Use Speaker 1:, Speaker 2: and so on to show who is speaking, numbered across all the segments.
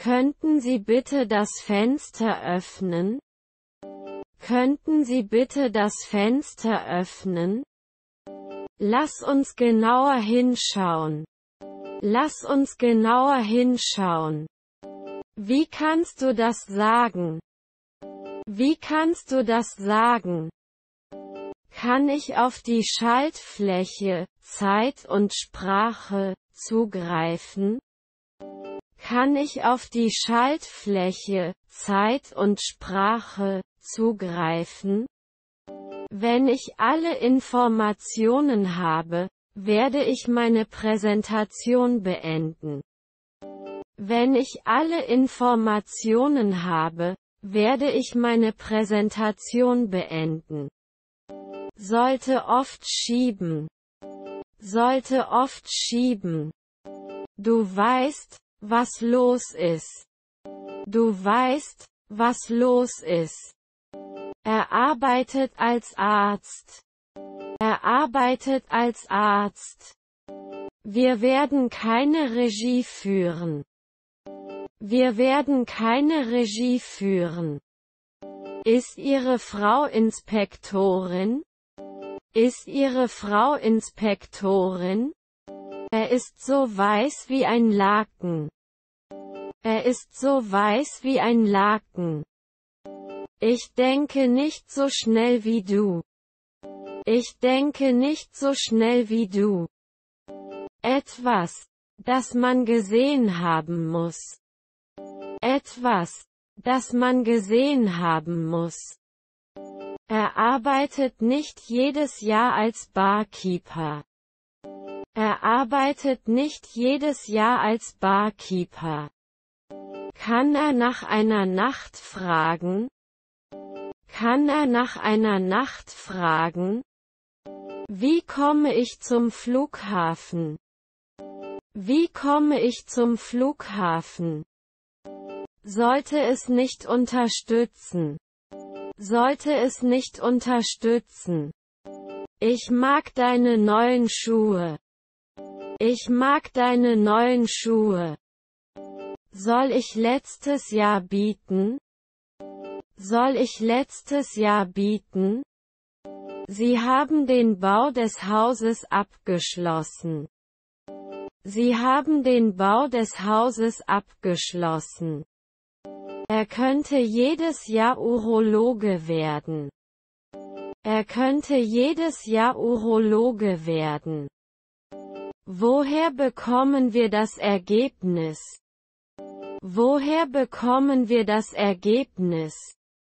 Speaker 1: Könnten Sie bitte das Fenster öffnen? Könnten Sie bitte das Fenster öffnen? Lass uns genauer hinschauen. Lass uns genauer hinschauen. Wie kannst du das sagen? Wie kannst du das sagen? Kann ich auf die Schaltfläche, Zeit und Sprache, zugreifen? Kann ich auf die Schaltfläche, Zeit und Sprache, zugreifen? Wenn ich alle Informationen habe, werde ich meine Präsentation beenden. Wenn ich alle Informationen habe, werde ich meine Präsentation beenden. Sollte oft schieben. Sollte oft schieben. Du weißt, was los ist. Du weißt, was los ist. Er arbeitet als Arzt. Er arbeitet als Arzt. Wir werden keine Regie führen. Wir werden keine Regie führen. Ist Ihre Frau Inspektorin? Ist Ihre Frau Inspektorin? Er ist so weiß wie ein Laken. Er ist so weiß wie ein Laken. Ich denke nicht so schnell wie du. Ich denke nicht so schnell wie du. Etwas, das man gesehen haben muss. Etwas, das man gesehen haben muss. Er arbeitet nicht jedes Jahr als Barkeeper. Er arbeitet nicht jedes Jahr als Barkeeper. Kann er nach einer Nacht fragen? Kann er nach einer Nacht fragen? Wie komme ich zum Flughafen? Wie komme ich zum Flughafen? Sollte es nicht unterstützen. Sollte es nicht unterstützen. Ich mag deine neuen Schuhe. Ich mag deine neuen Schuhe. Soll ich letztes Jahr bieten? Soll ich letztes Jahr bieten? Sie haben den Bau des Hauses abgeschlossen. Sie haben den Bau des Hauses abgeschlossen. Er könnte jedes Jahr Urologe werden. Er könnte jedes Jahr Urologe werden. Woher bekommen wir das Ergebnis? Woher bekommen wir das Ergebnis?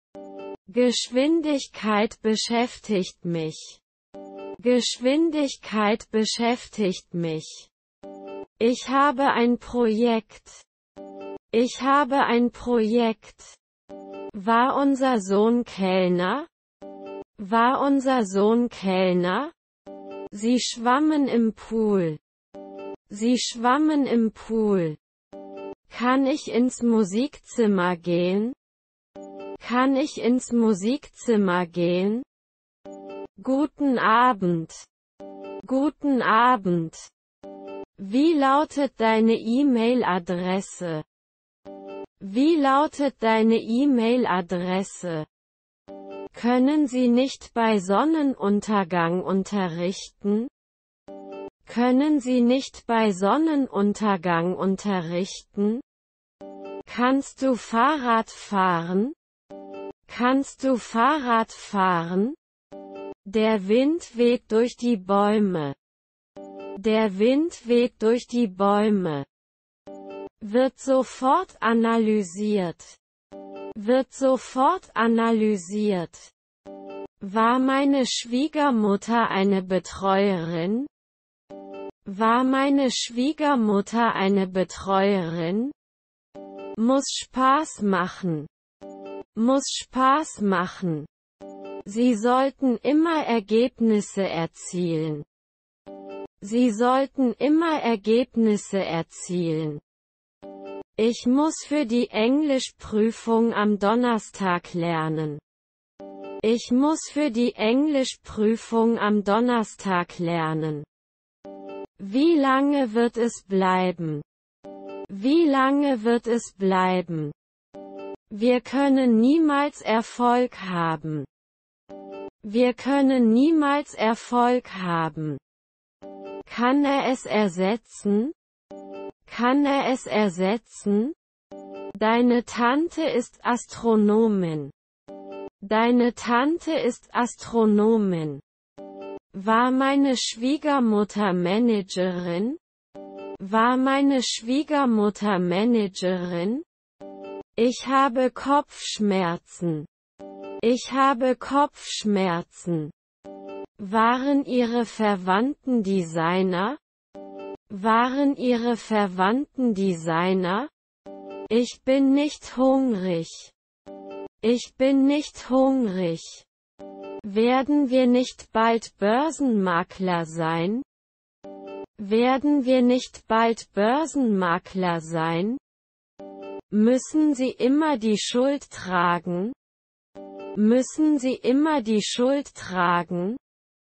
Speaker 1: Geschwindigkeit beschäftigt mich. Geschwindigkeit beschäftigt mich. Ich habe ein Projekt. Ich habe ein Projekt. War unser Sohn Kellner? War unser Sohn Kellner? Sie schwammen im Pool. Sie schwammen im Pool. Kann ich ins Musikzimmer gehen? Kann ich ins Musikzimmer gehen? Guten Abend. Guten Abend. Wie lautet deine E-Mail-Adresse? Wie lautet deine E-Mail-Adresse? Können Sie nicht bei Sonnenuntergang unterrichten? Können Sie nicht bei Sonnenuntergang unterrichten? Kannst du Fahrrad fahren? Kannst du Fahrrad fahren? Der Wind weht durch die Bäume. Der Wind weht durch die Bäume. Wird sofort analysiert. Wird sofort analysiert. War meine Schwiegermutter eine Betreuerin? War meine Schwiegermutter eine Betreuerin? Muss Spaß machen. Muss Spaß machen. Sie sollten immer Ergebnisse erzielen. Sie sollten immer Ergebnisse erzielen. Ich muss für die Englischprüfung am Donnerstag lernen. Ich muss für die Englischprüfung am Donnerstag lernen. Wie lange wird es bleiben? Wie lange wird es bleiben? Wir können niemals Erfolg haben. Wir können niemals Erfolg haben. Kann er es ersetzen? Kann er es ersetzen? Deine Tante ist Astronomin. Deine Tante ist Astronomin. War meine Schwiegermutter Managerin? War meine Schwiegermutter Managerin? Ich habe Kopfschmerzen. Ich habe Kopfschmerzen. Waren Ihre Verwandten Designer? Waren Ihre Verwandten Designer? Ich bin nicht hungrig. Ich bin nicht hungrig. Werden wir nicht bald Börsenmakler sein? Werden wir nicht bald Börsenmakler sein? Müssen Sie immer die Schuld tragen? Müssen Sie immer die Schuld tragen?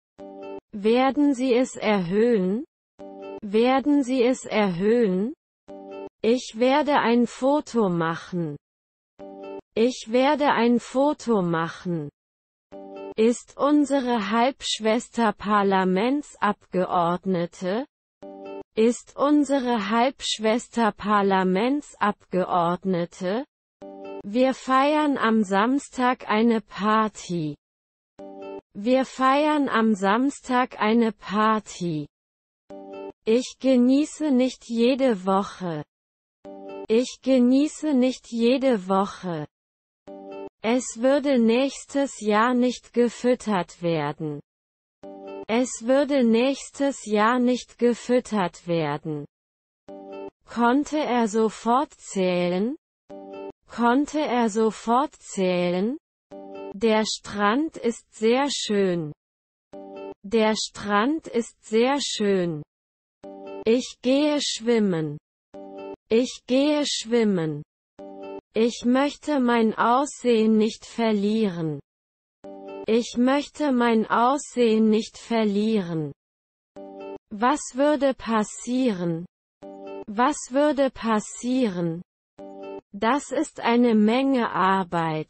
Speaker 1: Werden Sie es erhöhen? Werden Sie es erhöhen? Ich werde ein Foto machen. Ich werde ein Foto machen. Ist unsere Halbschwester Parlamentsabgeordnete? Ist unsere Halbschwester Parlamentsabgeordnete? Wir feiern am Samstag eine Party. Wir feiern am Samstag eine Party. Ich genieße nicht jede Woche. Ich genieße nicht jede Woche. Es würde nächstes Jahr nicht gefüttert werden. Es würde nächstes Jahr nicht gefüttert werden. Konnte er sofort zählen? Konnte er sofort zählen? Der Strand ist sehr schön. Der Strand ist sehr schön. Ich gehe schwimmen. Ich gehe schwimmen. Ich möchte mein Aussehen nicht verlieren. Ich möchte mein Aussehen nicht verlieren. Was würde passieren? Was würde passieren? Das ist eine Menge Arbeit.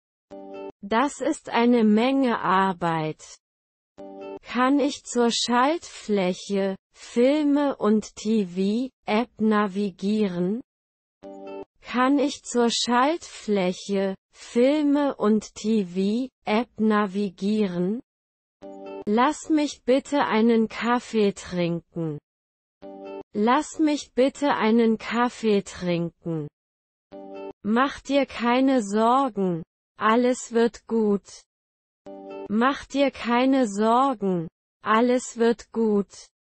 Speaker 1: Das ist eine Menge Arbeit. Kann ich zur Schaltfläche, Filme und TV-App navigieren? Kann ich zur Schaltfläche, Filme und TV-App navigieren? Lass mich bitte einen Kaffee trinken. Lass mich bitte einen Kaffee trinken. Mach dir keine Sorgen. Alles wird gut. Mach dir keine Sorgen. Alles wird gut.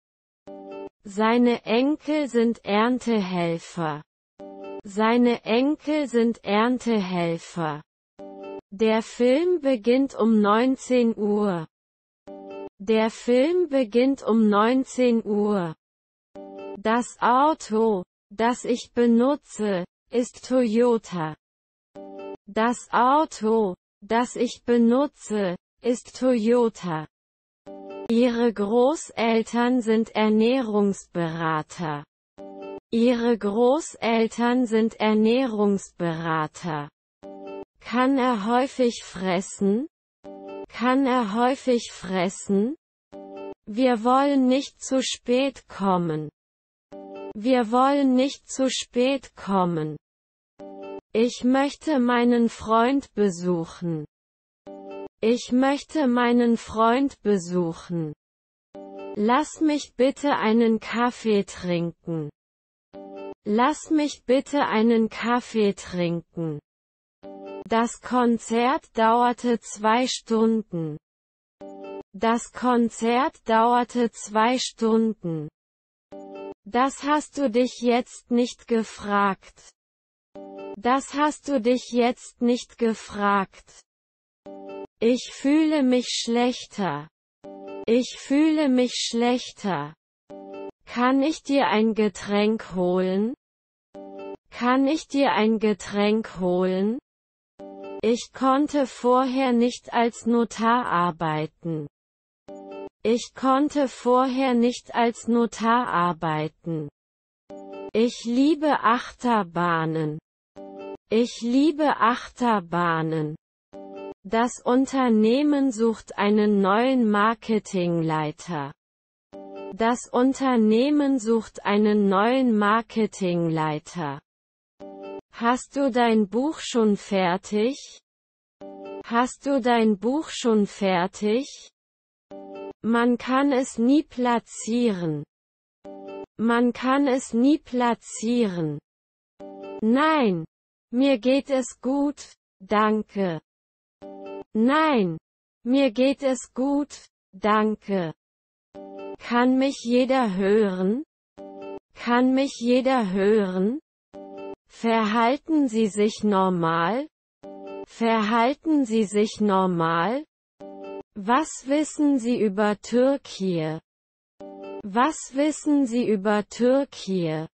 Speaker 1: Seine Enkel sind Erntehelfer. Seine Enkel sind Erntehelfer. Der Film beginnt um 19 Uhr. Der Film beginnt um 19 Uhr. Das Auto, das ich benutze, ist Toyota. Das Auto, das ich benutze, ist Toyota. Ihre Großeltern sind Ernährungsberater. Ihre Großeltern sind Ernährungsberater. Kann er häufig fressen? Kann er häufig fressen? Wir wollen nicht zu spät kommen. Wir wollen nicht zu spät kommen. Ich möchte meinen Freund besuchen. Ich möchte meinen Freund besuchen. Lass mich bitte einen Kaffee trinken. Lass mich bitte einen Kaffee trinken. Das Konzert dauerte 2 Stunden. Das Konzert dauerte 2 Stunden. Das hast du dich jetzt nicht gefragt. Das hast du dich jetzt nicht gefragt. Ich fühle mich schlechter. Ich fühle mich schlechter. Kann ich dir ein Getränk holen? Kann ich dir ein Getränk holen? Ich konnte vorher nicht als Notar arbeiten. Ich konnte vorher nicht als Notar arbeiten. Ich liebe Achterbahnen. Ich liebe Achterbahnen. Das Unternehmen sucht einen neuen Marketingleiter. Das Unternehmen sucht einen neuen Marketingleiter. Hast du dein Buch schon fertig? Hast du dein Buch schon fertig? Man kann es nie platzieren. Man kann es nie platzieren. Nein. Mir geht es gut, danke. Nein. Mir geht es gut, danke. Kann mich jeder hören? Kann mich jeder hören? Verhalten Sie sich normal? Verhalten Sie sich normal? Was wissen Sie über Türkei? Was wissen Sie über Türkei?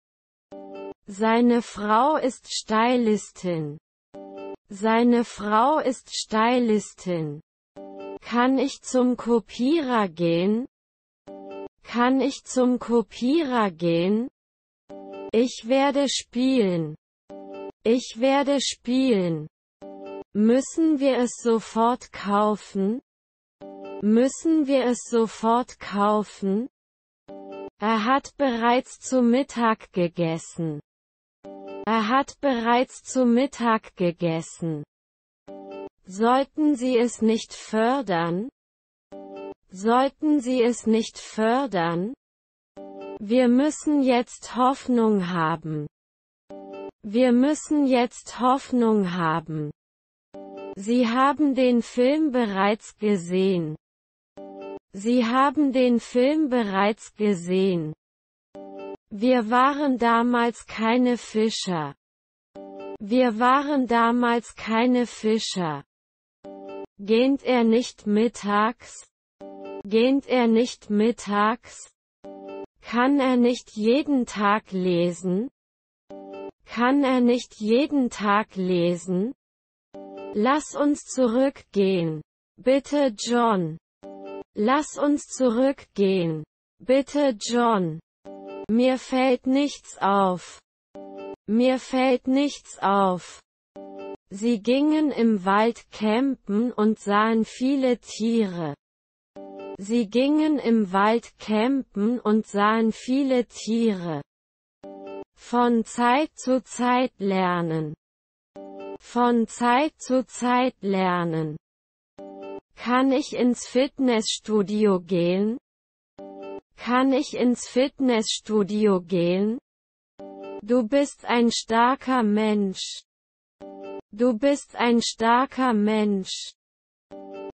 Speaker 1: Seine Frau ist Stylistin. Seine Frau ist Stylistin. Kann ich zum Kopierer gehen? Kann ich zum Kopierer gehen? Ich werde spielen. Ich werde spielen. Müssen wir es sofort kaufen? Müssen wir es sofort kaufen? Er hat bereits zu Mittag gegessen. Er hat bereits zu Mittag gegessen. Sollten Sie es nicht fördern? Sollten Sie es nicht fördern? Wir müssen jetzt Hoffnung haben. Wir müssen jetzt Hoffnung haben. Sie haben den Film bereits gesehen. Sie haben den Film bereits gesehen. Wir waren damals keine Fischer. Wir waren damals keine Fischer. Geht er nicht mittags? Geht er nicht mittags? Kann er nicht jeden Tag lesen? Kann er nicht jeden Tag lesen? Lass uns zurückgehen. Bitte John. Lass uns zurückgehen. Bitte John. Mir fällt nichts auf. Mir fällt nichts auf. Sie gingen im Wald campen und sahen viele Tiere. Sie gingen im Wald campen und sahen viele Tiere. Von Zeit zu Zeit lernen. Von Zeit zu Zeit lernen. Kann ich ins Fitnessstudio gehen? Kann ich ins Fitnessstudio gehen? Du bist ein starker Mensch. Du bist ein starker Mensch.